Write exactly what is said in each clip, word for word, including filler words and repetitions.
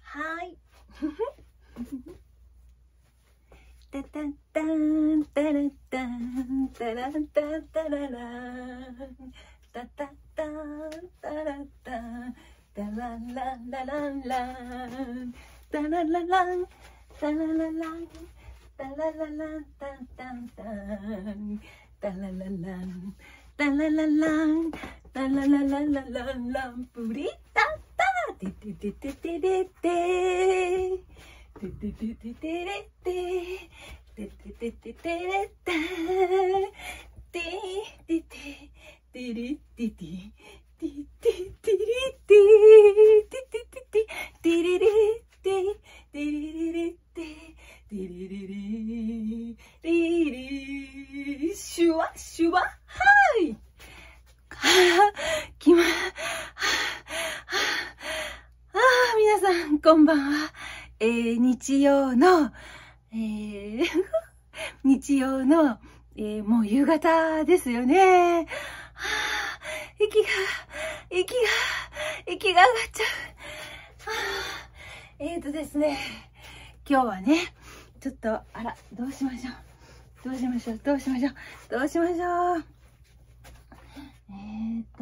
はい。タタンタンタラタンタランタンタラランタタタンタラタンタラランラランランタララランタララランタララランタンタンタンタララランタララランタララララランランプリタタテテテテテレテテテテテテレテテテテテテレテテテテテレテテテテテテレテテテテテテレレテテレレレテテレレレレレシュワシュワはいはあ、きま、はあ、はあ、皆さん、こんばんは。えー、日曜の、えー、日曜の、えー、もう夕方ですよね。はあ、息が、息が、息が上がっちゃう。はあ、えーとですね、今日はね、ちょっと、あら、どうしましょう。どうしましょう、どうしましょう、どうしましょう。えーと、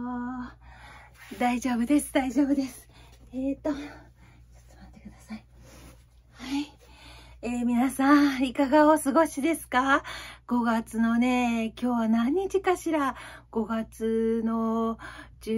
大丈夫です、大丈夫です。えーと、ちょっと待ってください。はい。えー、皆さん、いかがお過ごしですか？ ご 月のね、今日は何日かしら？ ご 月のじ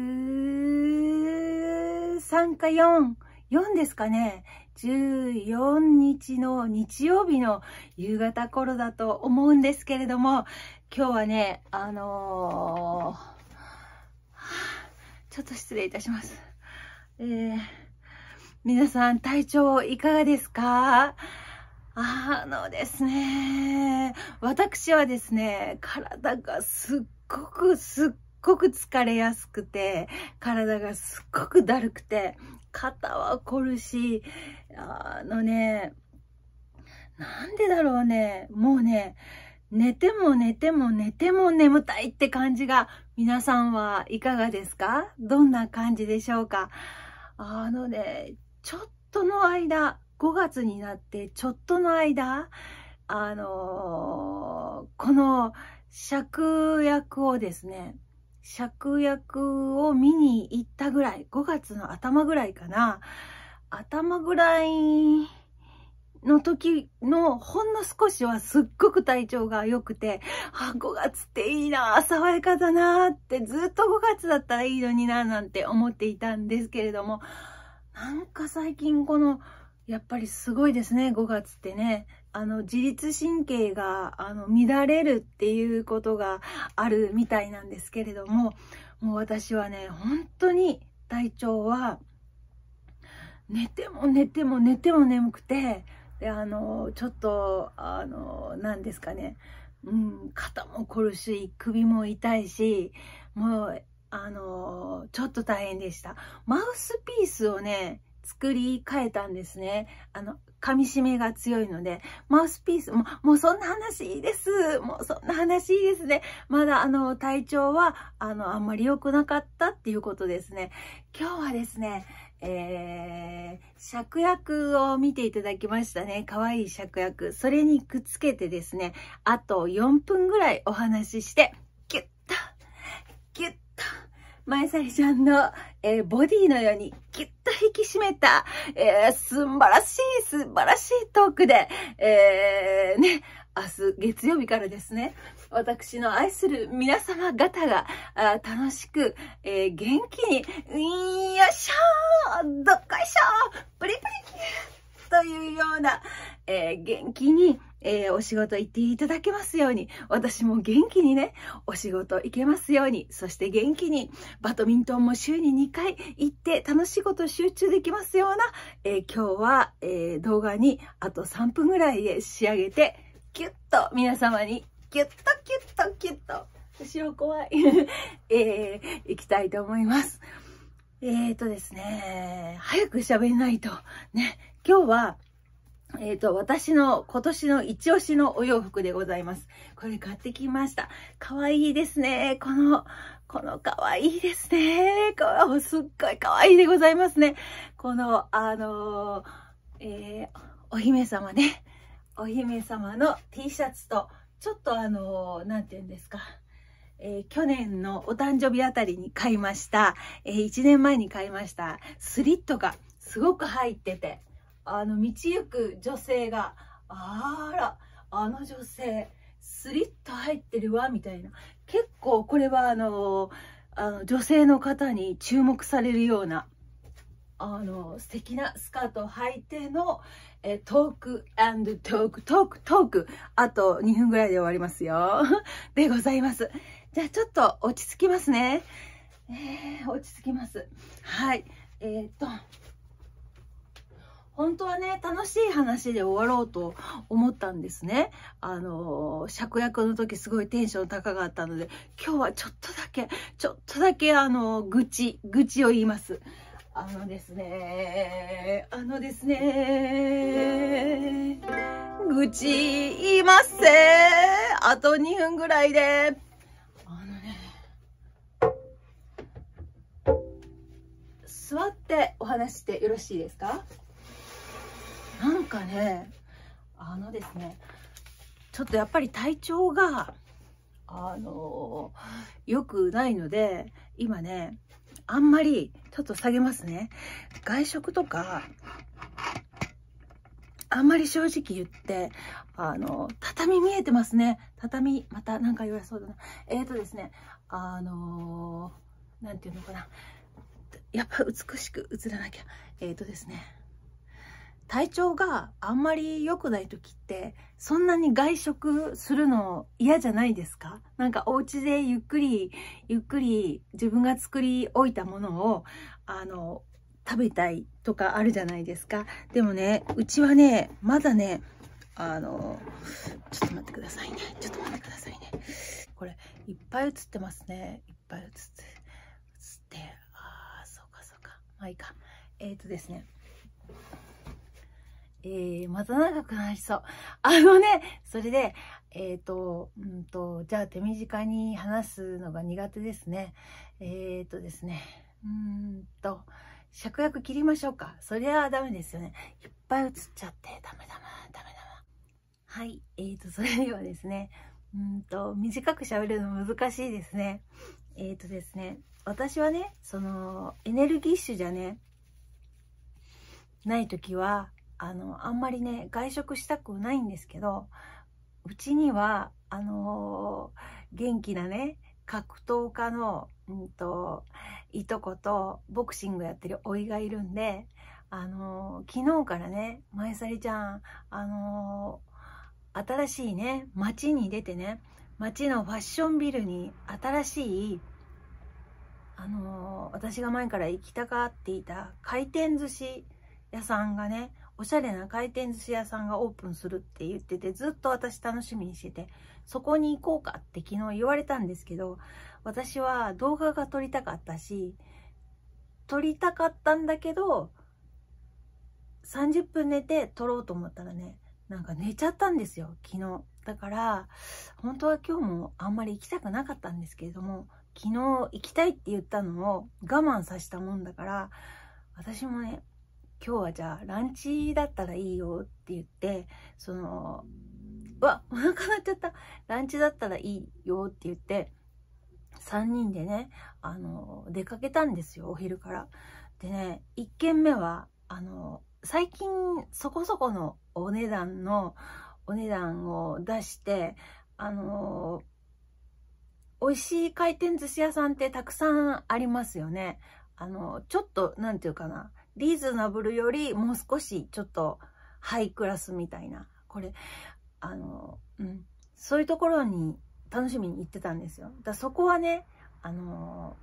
ゅうさんかよん、よんですかね。じゅうよっかの日曜日の夕方頃だと思うんですけれども、今日はね、あのーはあ、ちょっと失礼いたします。えー、皆さん体調いかがですか？あのですね、私はですね、体がすっごくすっごく疲れやすくて、体がすっごくだるくて、肩は凝るし、あのね、なんでだろうね、もうね、寝ても寝ても寝ても眠たいって感じが、皆さんはいかがですか？どんな感じでしょうか？あのね、ちょっとの間、ごがつになってちょっとの間、あのー、この芍薬をですね、芍薬を見に行ったぐらい、ごがつの頭ぐらいかな、頭ぐらいの時のほんの少しはすっごく体調が良くて、あ、ごがつっていいな、爽やかだなってずっとごがつだったらいいのにななんて思っていたんですけれども、なんか最近このやっぱりすごいですね、ごがつってね。あの自律神経があの乱れるっていうことがあるみたいなんですけれども、もう私はね、本当に体調は寝ても寝ても寝ても眠くて、で、あの、ちょっと、あの、何ですかね、うん、肩も凝るし、首も痛いし、もう、あの、ちょっと大変でした。マウスピースをね、作り変えたんですね。あの、噛み締めが強いので、マウスピース、もう、もうそんな話いいです。もうそんな話いいですね。まだ、あの、体調は、あの、あんまり良くなかったっていうことですね。今日はですね、えー、芍薬を見ていただきましたね。かわいい芍薬。それにくっつけてですね、あとよんぷんぐらいお話しして、キュッと、キュッと、前さりちゃんの、えー、ボディのようにキュッと引き締めた、えー、素晴らしい、素晴らしいトークで、えー、ね、明日月曜日からですね、私の愛する皆様方があ楽しく、えー、元気に、よいしょー、どっこいしょー、プリプリキューというような、えー、元気に、えー、お仕事行っていただけますように、私も元気にね、お仕事行けますように、そして元気にバドミントンも週ににかい行って楽しいこと集中できますような、えー、今日は、えー、動画にあとさんぷんぐらいで仕上げて、キュッと皆様にキュッとキュッとキュッと、後ろ怖い、えー、行きたいと思います。えーとですね、早く喋れないと。ね、今日は、 えっと、私の今年の一押しのお洋服でございます。これ買ってきました。かわいいですね。この、このかわいいですね。これすっごいかわいいでございますね。この、あのー、えー、お姫様ね。お姫様の T シャツと、ちょっとあのー、なんて言うんですか。えー、去年のお誕生日あたりに買いました。えー、いちねんまえに買いました。スリットがすごく入ってて、あの、道行く女性が、あら、あの女性、スリット入ってるわ、みたいな。結構これはあの、あの女性の方に注目されるような、あの、素敵なスカートを履いての、えトーク&トーク、トーク、トーク。あとにふんぐらいで終わりますよ。でございます。じゃあちょっと落ち着きますね。えー、落ち着きます。はい。えー、っと。本当はね、楽しい話で終わろうと思ったんですね。あの、芍薬の時すごいテンション高かったので、今日はちょっとだけ、ちょっとだけあの、愚痴、愚痴を言います。あのですね、あのですね、愚痴言いますせあとにふんぐらいで。あのね、座ってお話してよろしいですか？なんかね、あのですね、ちょっとやっぱり体調が、あのー、良くないので、今ね、あんまり、ちょっと下げますね。外食とか、あんまり正直言って、あの、畳見えてますね。畳、またなんか言われそうだな。えーとですね、あのー、なんていうのかな。やっぱ美しく映らなきゃ。えーとですね。体調があんまり良くない時ってそんなに外食するの嫌じゃないですか？なんかお家でゆっくりゆっくり自分が作り置いたものをあの食べたいとかあるじゃないですか。でもね、うちはね、まだね、あのちょっと待ってくださいね。ちょっと待ってくださいね。これいっぱい映ってますね。いっぱい映って映って、ああそうかそうか。まあいいか。えーとですね。えー、また長くなりそう。あのね、それで、えっと、うんと、じゃあ手短に話すのが苦手ですね。えっとですね、うーんと、芍薬切りましょうか。そりゃダメですよね。いっぱい映っちゃって、ダメだな、ダメだな。はい、えーと、それではですね、うんと、短く喋るの難しいですね。えっとですね、私はね、その、エネルギッシュじゃね、ないときは、あの、あんまりね、外食したくないんですけど、うちには、あのー、元気なね、格闘家の、うんと、いとことボクシングやってるおいがいるんで、あのー、昨日からね、まえさりちゃん、あのー、新しいね、街に出てね、街のファッションビルに新しい、あの私が前から行きたがっていた回転寿司屋さんがね、おしゃれな回転寿司屋さんがオープンするって言ってて、ずっと私楽しみにしてて、そこに行こうかって昨日言われたんですけど、私は動画が撮りたかったし、撮りたかったんだけど、さんじゅっぷん寝て撮ろうと思ったらね、なんか寝ちゃったんですよ、昨日。だから、本当は今日もあんまり行きたくなかったんですけれども、昨日行きたいって言ったのを我慢させたもんだから、私もね、今日はじゃあランチだったらいいよって言って、その、うわ、お腹鳴っちゃった。ランチだったらいいよって言って、さんにんでね、あの、出かけたんですよ、お昼から。でね、いっけんめは、あの、最近そこそこのお値段の、お値段を出して、あの、美味しい回転寿司屋さんってたくさんありますよね。あの、ちょっと、なんていうかな。リーズナブルよりもう少しちょっとハイクラスみたいな。これ、あの、うん。そういうところに楽しみに行ってたんですよ。だそこはね、あの、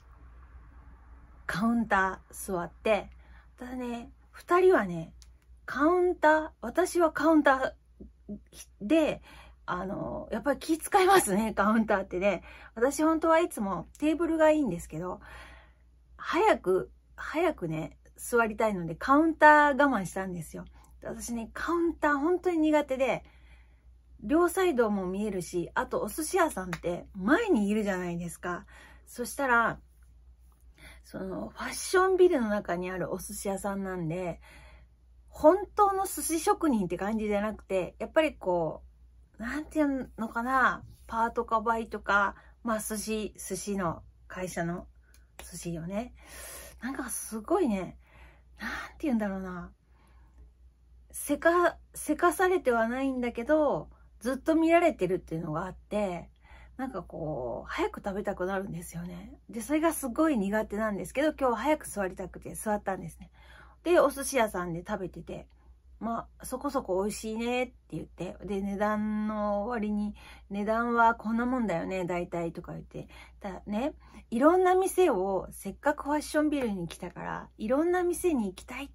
カウンター座って、ただね、二人はね、カウンター、私はカウンターで、あの、やっぱり気遣いますね、カウンターってね。私本当はいつもテーブルがいいんですけど、早く、早くね、座りたいのでカウンター我慢したんですよ。 私ね、カウンター本当に苦手で、両サイドも見えるし、あとお寿司屋さんって前にいるじゃないですか。そしたら、そのファッションビルの中にあるお寿司屋さんなんで、本当の寿司職人って感じじゃなくて、やっぱりこう、なんていうのかな、パートかバイトか、まあ寿司、寿司の会社の寿司よね。なんかすごいね、なんて言うんだろうな。せか、せかされてはないんだけど、ずっと見られてるっていうのがあって、なんかこう、早く食べたくなるんですよね。で、それがすごい苦手なんですけど、今日は早く座りたくて座ったんですね。で、お寿司屋さんで食べてて、まあ、そこそこ美味しいねって言って、で、値段の割に、値段はこんなもんだよね、大体とか言って、だね、いろんな店を、せっかくファッションビルに来たから、いろんな店に行きたいって、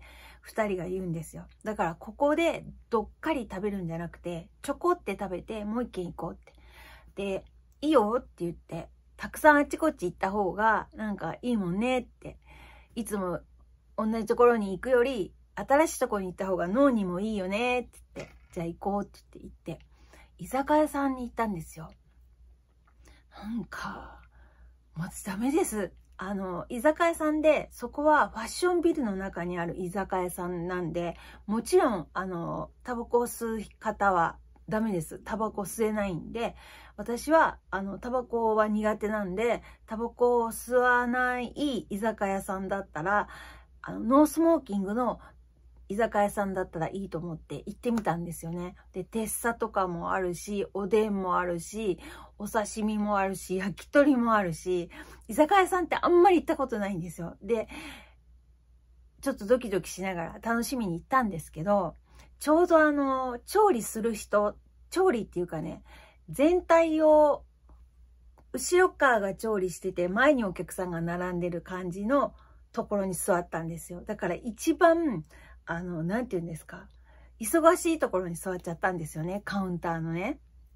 二人が言うんですよ。だから、ここでどっかり食べるんじゃなくて、ちょこって食べて、もう一軒行こうって。で、いいよって言って、たくさんあっちこっち行った方が、なんかいいもんねって、いつも同じところに行くより、新しいところに行った方が脳にもいいよねって言って、じゃあ行こうって言って行って、居酒屋さんに行ったんですよ。なんか、私ダメです。あの、居酒屋さんで、そこはファッションビルの中にある居酒屋さんなんで、もちろん、あの、タバコを吸う方はダメです。タバコ吸えないんで、私は、あの、タバコは苦手なんで、タバコを吸わない居酒屋さんだったら、あの、ノースモーキングの居酒屋さんだったらいいと思って行ってみたんですよね。で、てっさとかもあるし、おでんもあるし、お刺身もあるし、焼き鳥もあるし、居酒屋さんってあんまり行ったことないんですよ。で、ちょっとドキドキしながら楽しみに行ったんですけど、ちょうどあの、調理する人、調理っていうかね、全体を、後ろ側が調理してて、前にお客さんが並んでる感じのところに座ったんですよ。だから一番、あの、なんて言うんですか。忙しいところに座っちゃったんですよね。カウンターのね。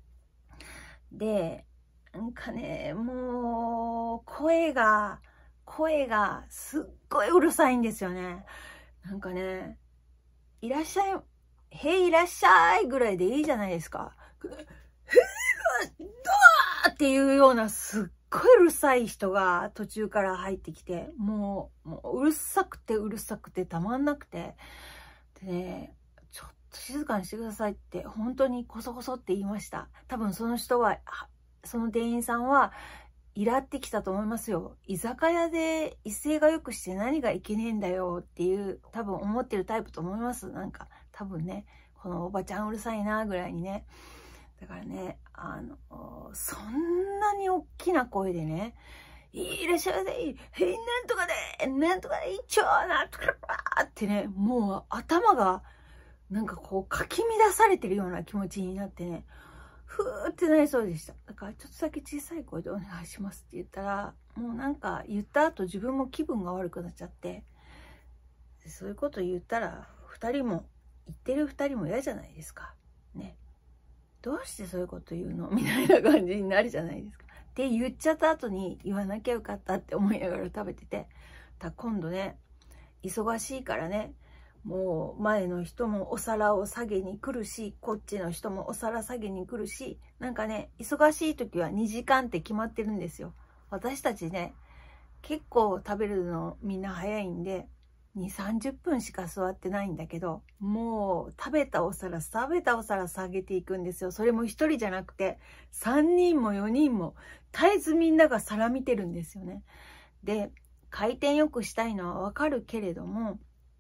で、なんかね、もう、声が、声がすっごいうるさいんですよね。なんかね、いらっしゃい、へいいらっしゃいぐらいでいいじゃないですか。へいが、ドアっていうようなすっごいうるさい人が途中から入ってきて、もう、もううるさくてうるさくてたまんなくて、でね、ちょっと静かにしてくださいって本当にコソコソって言いました。多分その人は、その店員さんはイラってきたと思いますよ。居酒屋で威勢が良くして何がいけねえんだよっていう多分思ってるタイプと思います。なんか多分ね、このおばちゃんうるさいなぐらいにね。だからね、あの、そんなに大きな声でね、いらっしゃいませ、へい、なんとかで、なんとかで、一丁、なんとかってね、もう頭が、なんかこう、かき乱されてるような気持ちになってね、ふーってなりそうでした。だから、ちょっとだけ小さい声でお願いしますって言ったら、もうなんか言った後自分も気分が悪くなっちゃって、そういうこと言ったら、二人も、言ってる二人も嫌じゃないですか。ね。どうしてそういうこと言うのみたいな感じになるじゃないですか。って言っちゃった後に言わなきゃよかったって思いながら食べてて、だ今度ね、忙しいからね、もう前の人もお皿を下げに来るし、こっちの人もお皿下げに来るし、なんかね、忙しい時はにじかんって決まってるんですよ。私たちね、結構食べるのみんな早いんで、に、さんじゅっぷんしか座ってないんだけど、もう食べたお皿、食べたお皿下げていくんですよ。それも一人じゃなくて、さんにんもよにんも、絶えずみんなが皿見てるんですよね。で、回転よくしたいのはわかるけれども、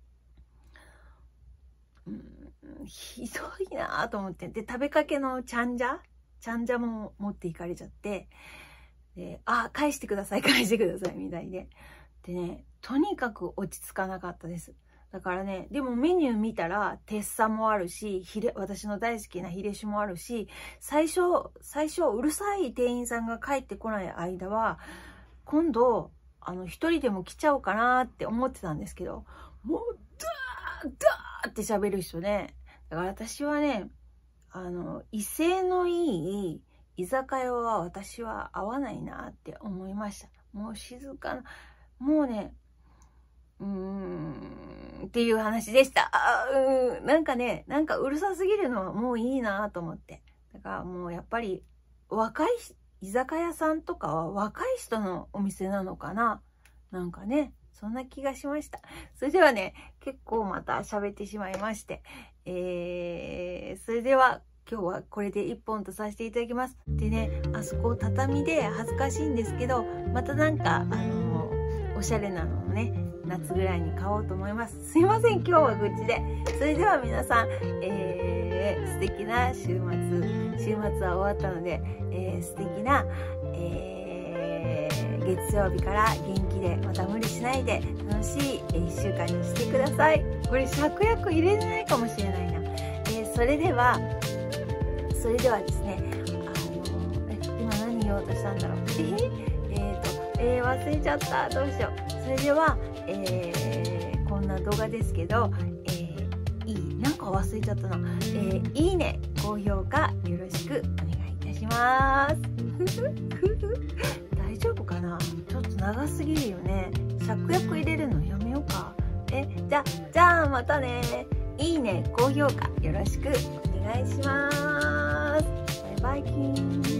うん、ひどいなぁと思って。で、食べかけのチャンジャチャンジャも持っていかれちゃって、で、あ、返してください、返してください、みたいで。でね、とにかく落ち着かなかったです。だからね、でもメニュー見たら、てっさもあるし、ひれ、私の大好きなヒレ酒もあるし、最初、最初、うるさい店員さんが帰ってこない間は、今度、あの、一人でも来ちゃおうかなって思ってたんですけど、もう、ダーダーって喋る人ね。だから私はね、あの、威勢のいい居酒屋は私は合わないなって思いました。もう静かな、もうね、うーん、 っていう話でした。あうん、なんかね、なんかうるさすぎるのはもういいなと思って。だからもうやっぱり若い居酒屋さんとかは若い人のお店なのかな。なんかね、そんな気がしました。それではね、結構また喋ってしまいまして。えー、それでは今日はこれで一本とさせていただきます。でね、あそこ畳で恥ずかしいんですけど、またなんか、あのー、おしゃれなのをね、夏ぐらいに買おうと思います。すいません、今日は愚痴で。それでは皆さん、えー、素敵な週末、週末は終わったので、えー、素敵な、えー、月曜日から元気で、また無理しないで楽しいいっしゅうかんにしてください。これ芍薬入れれないかもしれないな。えー、それでは、それではですね、あのー、え今何言おうとしたんだろう。えー、えーと、えー、忘れちゃった。どうしよう。それでは、えー、こんな動画ですけど、えー、いい、なんか忘れちゃったな。えー、いいね、高評価よろしくお願いいたします。大丈夫かな？ちょっと長すぎるよね。芍薬入れるのやめようか。え、じゃ、じゃあまたね。いいね、高評価よろしくお願いします。バイバイキーン。